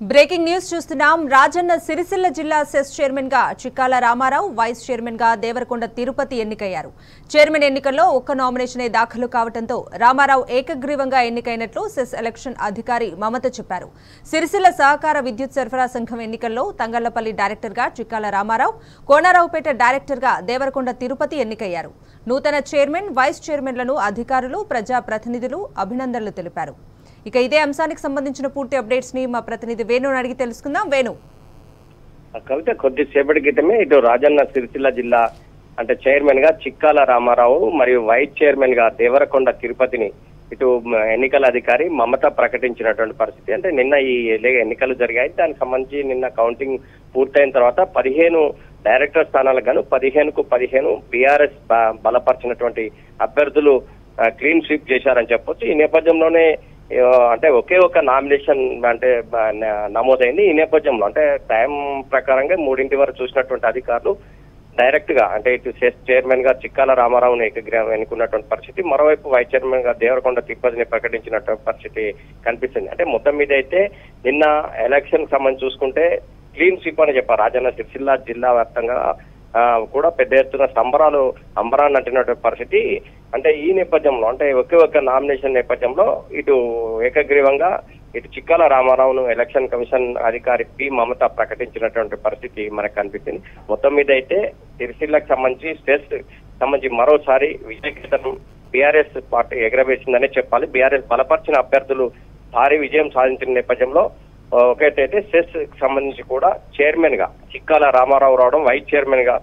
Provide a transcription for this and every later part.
Breaking news చూస్తున్నాం. రాజన్న సిరిసిల్ల జిల్లా cess chairman గా చిక్కాల రామారావు, వైస్ చైర్మన్ గా దేవరకొండ తిరుపతి ఎన్నికయ్యారు. చైర్మన్ ఎన్నికల్లో ఒక్క నామినేషనే దాఖలు కావడంతో రామారావు ఏకగ్రీవంగా ఎన్నికైనట్లు సెస్ ఎలక్షన్ అధికారి మమత చెప్పారు. సిరిసిల్ల సహకార విద్యుత్ సరఫరా సంఘం ఎన్నికల్లో తంగళ్లపల్లి డైరెక్టర్ గా చిక్కాల రామారావు, కోనరావుపేట డైరెక్టర్ గా దేవరకొండ తిరుపతి ఎన్నికయ్యారు. నూతన చైర్మన్, వైస్ చైర్మన్లను అధికారులు, ప్రజా ప్రతినిధులు అభినందనలు తెలిపారు. ఇక ఇదే అంశానికి సంబంధించిన పూర్తి అప్డేట్స్ ని మా ప్రతినిధి వేణుని అడిగి తెలుసుకుందాం. వేణు, కవిత కొద్దిసేపటి క్రితమే ఇటు రాజన్న సిరిసిల్ల జిల్లా అంటే చైర్మన్ గా చిక్కాల రామారావు మరియు వైస్ చైర్మన్ గా దేవరకొండ తిరుపతిని ఇటు ఎన్నికల అధికారి మమత ప్రకటించినటువంటి పరిస్థితి. అంటే నిన్న ఈ ఎన్నికలు జరిగాయి. దానికి సంబంధించి నిన్న కౌంటింగ్ పూర్తయిన తర్వాత 15 డైరెక్టర్ స్థానాలకు గాను 15కు 15 బీఆర్ఎస్ బలపరిచినటువంటి అభ్యర్థులు క్లీన్ స్వీప్ చేశారని చెప్పొచ్చు. ఈ నేపథ్యంలోనే అంటే ఒకే ఒక నామినేషన్ అంటే నమోదైంది. ఈ నేపథ్యంలో అంటే టైం ప్రకారంగా 3 వరకు చూసినటువంటి అధికారులు డైరెక్ట్ గా అంటే ఇటు చైర్మన్ గా చిక్కాల రామారావుని ఏకగ్రీవం ఎన్నుకున్నటువంటి పరిస్థితి, మరోవైపు వైస్ చైర్మన్ గా దేవరకొండ తిరుపతిని ప్రకటించినటువంటి పరిస్థితి కనిపిస్తుంది. అంటే మొత్తం మీద అయితే నిన్న ఎలక్షన్ సంబంధించి చూసుకుంటే క్లీన్ స్వీప్ అని చెప్పారు. రాజన్న సిరిసిల్ల జిల్లా వ్యాప్తంగా కూడా పెద్ద ఎత్తున అంబరాన్ని అంటున్నటువంటి పరిస్థితి. అంటే ఈ నేపథ్యంలో అంటే ఒకే ఒక్క నామినేషన్ నేపథ్యంలో ఇటు ఏకగ్రీవంగా ఇటు చిక్కాల రామారావును ఎలక్షన్ కమిషన్ అధికారి పి మమత ప్రకటించినటువంటి పరిస్థితి మనకు కనిపిస్తుంది. మొత్తం మీద అయితే సిరిసిల్లకు సంబంధించి మరోసారి విజయకేతనం బీఆర్ఎస్ పార్టీ ఎగరవేసిందనే చెప్పాలి. బీఆర్ఎస్ బలపరిచిన అభ్యర్థులు భారీ విజయం సాధించిన నేపథ్యంలో ఒకటైతే సెస్ సంబంధించి కూడా చైర్మన్ గా చిక్కాల రామారావు రావడం, వైస్ చైర్మన్ గా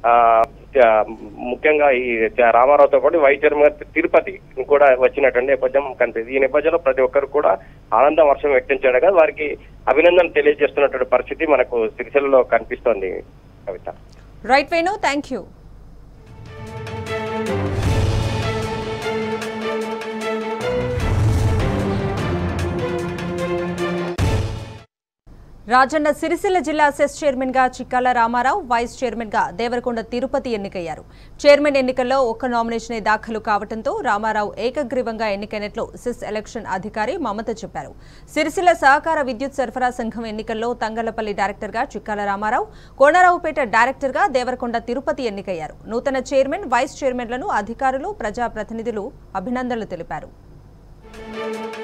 ముఖ్యంగా ఈ రామారావుతో పాటు వైస్ చైర్మన్ గా తిరుపతి కూడా వచ్చినటువంటి నేపథ్యం కనిపిస్తుంది. ఈ నేపథ్యంలో ప్రతి ఒక్కరు కూడా ఆనందం వర్షం వ్యక్తం చేయగా వారికి అభినందన తెలియజేస్తున్నటువంటి పరిస్థితి మనకు సిరిసిల్లలో కనిపిస్తోంది. Kavitha. Right Venu, thank you. Rajanna Sircilla జిల్లా సెస్ చైర్మన్ గా చిక్కాల రామారావు, వైస్ చైర్మన్ గా దేవరకొండ తిరుపతి ఎన్నికయ్యారు. చైర్మన్ ఎన్నికల్లో ఒక్క నామినేషనే దాఖలు కావడంతో రామారావు ఏకగ్రీవంగా ఎన్నికైనట్లు సెస్ ఎలక్షన్ అధికారి మమత చెప్పారు. సిరిసిల్ల సహకార విద్యుత్ సరఫరా సంఘం ఎన్నికల్లో తంగళ్లపల్లి డైరెక్టర్ గా చిక్కాల రామారావు, కోనరావుపేట డైరెక్టర్ గా దేవరకొండ తిరుపతి ఎన్నికయ్యారు. నూతన చైర్మన్, వైస్ చైర్మన్లను అధికారులు, ప్రజా ప్రతినిధులు అభినందనలు తెలిపారు.